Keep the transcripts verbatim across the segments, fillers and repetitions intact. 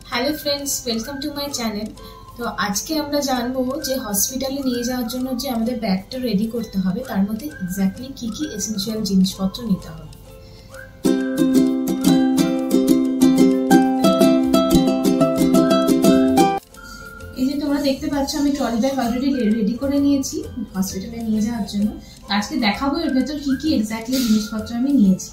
Hello friends, welcome to my channel. তো আজকে আমরা জানবো যে হসপিটালে নিয়ে যাওয়ার জন্য যে আমাদের ব্যাগটা রেডি করতে হবে তার মধ্যে এক্স্যাক্টলি কি কি এসেনশিয়াল জিনিসপত্র নিতে হবে। এই যে তোমরা দেখতে পাচ্ছ আমি ট্রলি ব্যাগ অলরেডি রেডি করে নিয়েছি হসপিটালে নিয়ে যাওয়ার জন্য। আজকে দেখাবো এর ভেতর কি কি এক্স্যাক্টলি জিনিসপত্র আমি নিয়েছি।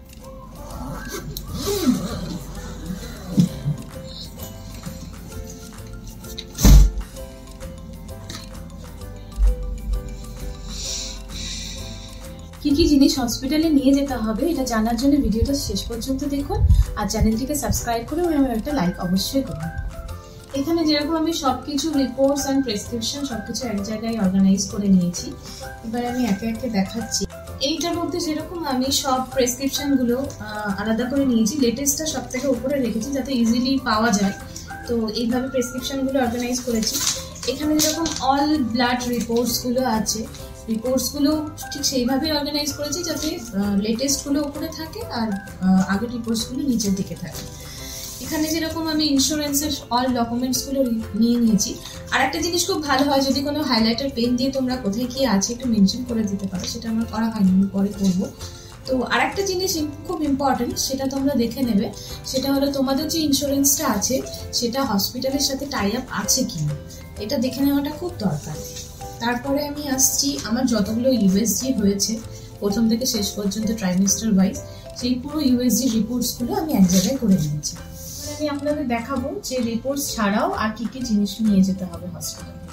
কি কি জিনিস হসপিটালে নিয়ে যেতে হবে এটা জানার জন্য ভিডিওটা শেষ পর্যন্ত দেখুন, আর চ্যানেলটিকে সাবস্ক্রাইব করে আমার একটা লাইক অবশ্যই করুন। এখানে যেরকম আমি সবকিছু রিপোর্টস অ্যান্ড প্রেসক্রিপশন সবকিছু এক জায়গায় অর্গানাইজ করে নিয়েছি। এবার আমি একে একে দেখাচ্ছি। এইটার মধ্যে যেরকম আমি সব প্রেসক্রিপশন গুলো আলাদা করে নিয়েছি, লেটেস্টটা সব থেকে উপরে রেখেছি যাতে ইজিলি পাওয়া যায়। তো এইভাবে প্রেসক্রিপশন গুলো অর্গানাইজ করেছি। এখানে যেরকম অল ব্লাড রিপোর্টস গুলো আছে, রিপোর্টস গুলো ঠিক সেইভাবে অর্গানাইজ করেছি যাতে লেটেস্ট গুলো উপরে থাকে আর আগের রিপোর্টস গুলো নিচের দিকে থাকে। এখানে যেরকম আমি ইন্স্যুরেন্সের অল ডকুমেন্টস গুলো নিয়ে নিয়েছি। আর একটা জিনিস খুব ভালো হয় যদি কোনো হাইলাইটার পেন দিয়ে তোমরা কোথায় কি আছে একটু মেনশন করে দিতে পারো, সেটা আমার করা হয়নি, আমি পরে করবো। তো আর একটা জিনিস খুব ইম্পর্টেন্ট, সেটা তোমরা দেখে নেবে, সেটা হলো তোমাদের যে ইন্স্যুরেন্সটা আছে সেটা হসপিটালের সাথে টাই আপ আছে কিনা, এটা দেখে নেওয়াটা খুব দরকার। তারপরে আমি আসছি আমার যতগুলো ইউএসজি হয়েছে প্রথম থেকে শেষ পর্যন্ত ট্রাইমেস্টার ওয়াইজ, সেই পুরো ইউএসজি রিপোর্টসগুলো আমি এক জায়গায় করে নিয়েছি। আমি আপনাদের দেখাবো যে রিপোর্টস ছাড়াও আর কি কি জিনিস নিয়ে যেতে হবে হসপিটালে।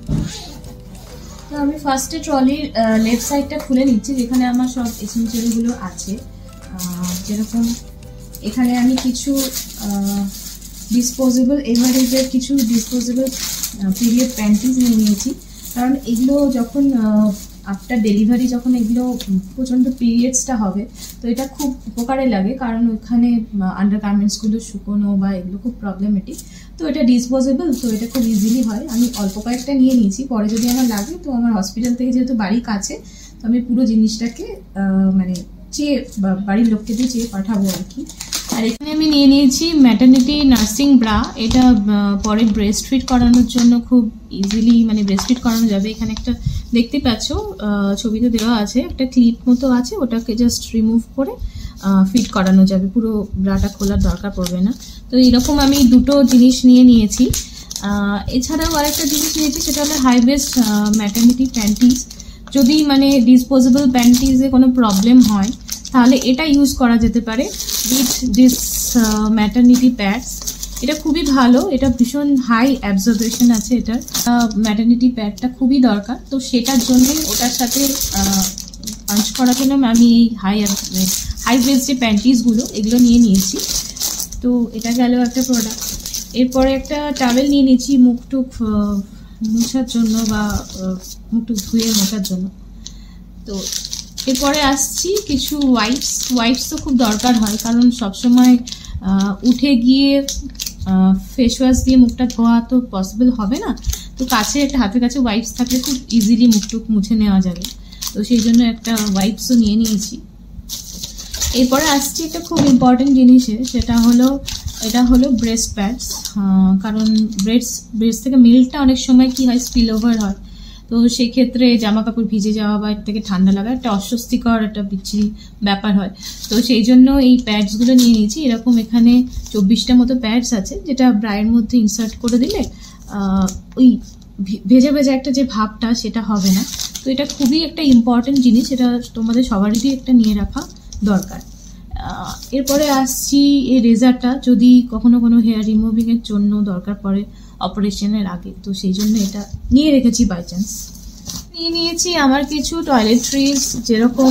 তো আমি ফার্স্টে ট্রলির লেফট সাইডটা খুলে নিচ্ছি যেখানে আমার সব এসেনশিয়ালগুলো আছে। যেরকম এখানে আমি কিছু ডিসপোজেবল এভারেজের কিছু ডিসপোজেবল পিরিয়ড প্যান্টিস নিয়ে নিয়েছি, কারণ এগুলো যখন আফটার ডেলিভারি যখন এগুলো প্রচণ্ড পিরিয়ডসটা হবে তো এটা খুব উপকারে লাগে, কারণ ওখানে আন্ডার গার্মেন্টসগুলো শুকোনো বা এগুলো খুব প্রবলেমেটিক। তো এটা ডিসপোজেবল, তো এটা খুব ইজিলি হয়। আমি অল্প কয়েকটা নিয়ে নিয়েছি, পরে যদি আমার লাগে তো আমার হসপিটাল থেকে যেহেতু বাড়ি কাছে তো আমি পুরো জিনিসটাকে মানে চেয়ে বা বাড়ির লোককে দিয়ে চেয়ে পাঠাবো আর কি। আর এখানে আমি নিয়ে নিয়েছি ম্যাটারনিটি নার্সিং ব্রা, এটা পরে ব্রেস্ট ফিড করানোর জন্য খুব ইজিলি মানে ব্রেস্ট ফিড করানো যাবে। এখানে একটা দেখতে পাচ্ছ ছবিতে দেওয়া আছে, একটা ক্লিপ মতো আছে, ওটাকে জাস্ট রিমুভ করে ফিট করানো যাবে, পুরো ব্রাটা খোলার দরকার পড়বে না। তো এরকম আমি দুটো জিনিস নিয়ে নিয়েছি। এছাড়াও আরেকটা জিনিস নিয়েছি, সেটা হলো হাই ওয়েস্ট ম্যাটারনিটি প্যান্টিস। যদি মানে ডিসপোজেবল প্যান্টিসে কোনো প্রবলেম হয় তাহলে এটা ইউজ করা যেতে পারে উইথ দিস ম্যাটারনিটি প্যাডস। এটা খুবই ভালো, এটা ভীষণ হাই অ্যাবজর্বেশন আছে, এটার ম্যাটারনিটি প্যাডটা খুবই দরকার। তো সেটার জন্য ওটার সাথে পাঞ্চ করার জন্য আমি এই হাই হাই ওয়েস্ট যে প্যান্টিসগুলো এগুলো নিয়ে নিয়েছি। তো এটা গেল একটা প্রোডাক্ট। এরপরে একটা টাওয়েল নিয়ে নিয়েছি মুখ টুক মোছার জন্য বা মুখ টুক ধুয়ে মোছার জন্য। তো এরপরে আসছি কিছু ওয়াইপস। ওয়াইপস তো খুব দরকার হয়, কারণ সবসময় উঠে গিয়ে ফেস ওয়াশ দিয়ে মুখটা ধোয়া তো পসিবল হবে না। তো কাছে একটা হাতের কাছে ওয়াইপস থাকলে খুব ইজিলি মুখটুক মুছে নেওয়া যাবে, তো সেই জন্য একটা ওয়াইপসও নিয়ে নিয়েছি। এরপরে আসছি একটা খুব ইম্পর্টেন্ট জিনিসে, সেটা হলো এটা হলো ব্রেস্ট প্যাডস। কারণ ব্রেস্ট ব্রেস্ট থেকে মিল্কটা অনেক সময় কি হয় স্পিল ওভার হয়, তো সেই ক্ষেত্রে জামা কাপড় ভিজে যাওয়া বা এর থেকে ঠান্ডা লাগা একটা অস্বস্তিকর একটা বিচ্ছিরি ব্যাপার হয়। তো সেই জন্য এই প্যাডসগুলো নিয়ে নিয়েছি। এরকম এখানে চব্বিশটা মতো প্যাডস আছে, যেটা ব্রায়ের মধ্যে ইনসার্ট করে দিলে ওই ভেজা ভেজা একটা যে ভাবটা সেটা হবে না। তো এটা খুবই একটা ইম্পর্টেন্ট জিনিস, এটা তোমাদের সবারই একটা নিয়ে রাখা দরকার। এরপরে আসছি এই রেজারটা, যদি কখনো কোনো হেয়ার রিমুভিংয়ের জন্য দরকার পড়ে অপারেশনের আগে, তো সেই জন্য এটা নিয়ে রেখেছি বাই চান্স। নিয়ে নিয়েছি আমার কিছু টয়লেট্রিজ, যেরকম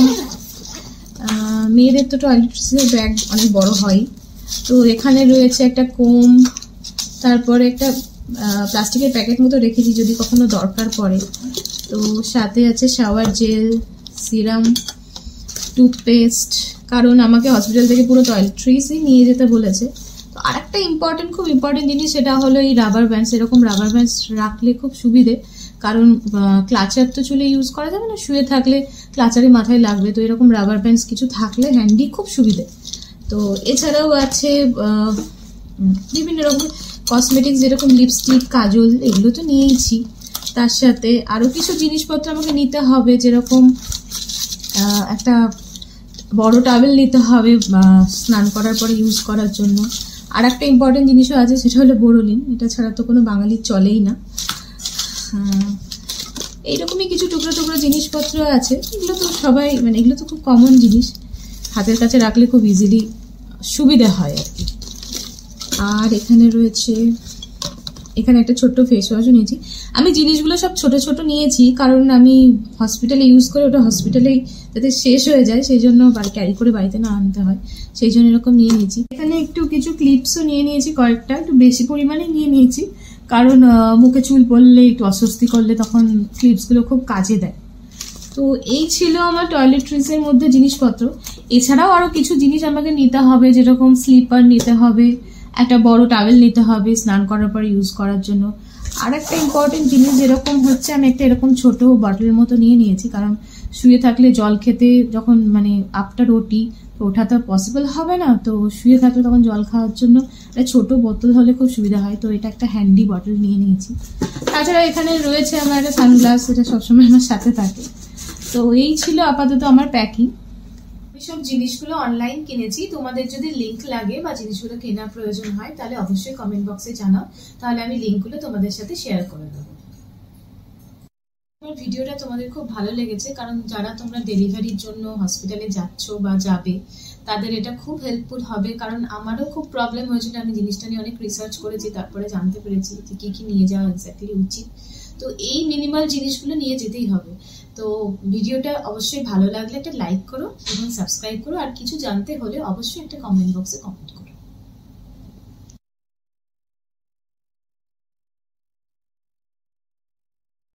মেয়েদের তো টয়লেট্রিজের ব্যাগ অনেক বড় হয়। তো এখানে রয়েছে একটা কোম, তারপরে একটা প্লাস্টিকের প্যাকেট মতো রেখেছি যদি কখনো দরকার পড়ে। তো সাথে আছে শাওয়ার জেল, সিরাম, টুথপেস্ট, কারণ আমাকে হসপিটাল থেকে পুরো টয়লেট্রিজই নিয়ে যেতে বলেছে। তো আরেকটা ইম্পর্টেন্ট খুব ইম্পর্টেন্ট জিনিস, সেটা হলো এই রাবার ব্যান্ডস। এরকম রাবার ব্যান্ডস রাখলে খুব সুবিধে, কারণ ক্লাচার তো চুলে ইউজ করা যাবে না, শুয়ে থাকলে ক্লাচারে মাথায় লাগবে। তো এরকম রাবার ব্যান্ডস কিছু থাকলে হ্যান্ডি খুব সুবিধে। তো এছাড়াও আছে বিভিন্ন রকম কসমেটিক্স, যেরকম লিপস্টিক, কাজল, এগুলো তো নিয়েইছি। তার সাথে আরও কিছু জিনিসপত্র আমাকে নিতে হবে, যেরকম একটা বড় টাওয়েল নিতে হবে স্নান করার পরে ইউজ করার জন্য। আর একটা ইম্পর্টেন্ট জিনিসও আছে, সেটা হলো বোরোলিন। এটা ছাড়া তো কোনো বাঙালির চলেই না। এইরকমই কিছু টুকরো টুকরো জিনিসপত্র আছে, এগুলো তো সবাই মানে এগুলো তো খুব কমন জিনিস, হাতের কাছে রাখলে খুব ইজিলি সুবিধা হয় আর কি। আর এখানে রয়েছে, এখানে একটা ছোট্ট ফেস ওয়াশও নিয়েছি। আমি জিনিসগুলো সব ছোট ছোট নিয়েছি, কারণ আমি হসপিটালে ইউজ করে ওটা হসপিটালেই যাতে শেষ হয়ে যায়, সেই জন্য ক্যারি করে বাড়িতে না আনতে হয়, সেই জন্য এরকম নিয়ে নিয়েছি। এখানে একটু কিছু ক্লিপসও নিয়ে নিয়েছি, কয়েকটা একটু বেশি পরিমাণে নিয়ে নিয়েছি, কারণ মুখে চুল পড়লে একটু অস্বস্তি করলে তখন ক্লিপসগুলো খুব কাজে দেয়। তো এই ছিল আমার টয়লেট্রিজের মধ্যে জিনিসপত্র। এছাড়াও আরও কিছু জিনিস আমাকে নিতে হবে, যেরকম স্লিপার নিতে হবে, একটা বড় টাওয়েল নিতে হবে স্নান করার পর ইউজ করার জন্য। আর একটা ইম্পর্টেন্ট জিনিস যেরকম হচ্ছে, আমি একটা এরকম ছোট বটলের মতো নিয়ে নিয়েছি, কারণ শুয়ে থাকলে জল খেতে যখন মানে আফটার ওটি তো ওঠা তো পসিবল হবে না, তো শুয়ে থাকলে তখন জল খাওয়ার জন্য একটা ছোট বোতল হলে খুব সুবিধা হয়, তো এটা একটা হ্যান্ডি বটল নিয়ে নিয়েছি। তাছাড়া এখানে রয়েছে আমার একটা সানগ্লাস, এটা সবসময় আমার সাথে থাকে। তো এই ছিল আপাতত আমার প্যাকিং। সব জিনিসগুলো অনলাইন কিনেছি, তোমাদের যদি লিংক লাগে বা জিনিসগুলো কেনার প্রয়োজন হয় তাহলে অবশ্যই কমেন্ট বক্সে জানাও, তাহলে আমি লিংকগুলো তোমাদের সাথে শেয়ার করে দেবো। আমার ভিডিওটা তোমাদের খুব ভালো লেগেছে, কারণ যারা তোমরা ডেলিভারির জন্য হসপিটালে যাচ্ছ বা যাবে তাদের এটা খুব হেল্পফুল হবে, কারণ আমারও খুব প্রবলেম হয়েছিল। আমি জিনিসটা নিয়ে অনেক রিসার্চ করেছি, তারপরে জানতে পেরেছি যে কী কী নিয়ে যাওয়া এক্স্যাক্টলি উচিত। তো এই মিনিমাল জিনিসগুলো নিয়ে যেতেই হবে। তো ভিডিওটা অবশ্যই ভালো লাগলে একটা লাইক করো এবং সাবস্ক্রাইব করো, আর কিছু জানতে হলে অবশ্যই একটা কমেন্ট বক্সে কমেন্ট করো।